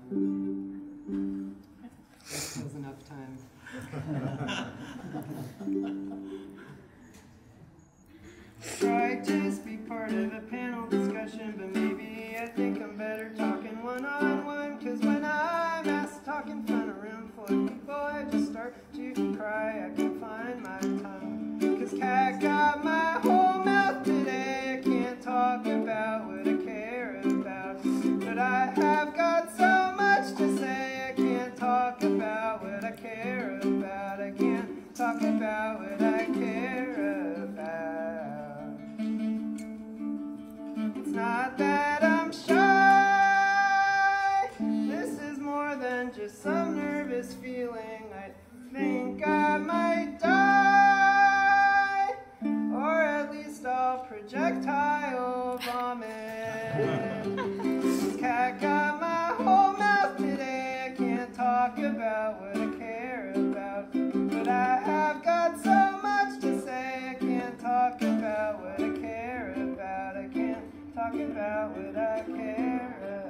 That was enough time. Try just be part of a panel discussion, but maybe I think I'm better talking one-on-one, cause when I'm asked to talk in front of a room full of people, I just start to cry. I can't find my tongue, cause cat got my whole mouth today. I can't talk about what I care about, but I have got so much to say. I can't talk about what I care about. I can't talk about what I care about. It's not that I'm shy, this is more than just some nervous feeling. I think I might die, or at least I'll projectile vomit. This cat got my whole mouth today. I can't talk about what I care about, but I have got so much to say. I can't talk about what I care about. I can't talk about what I care about.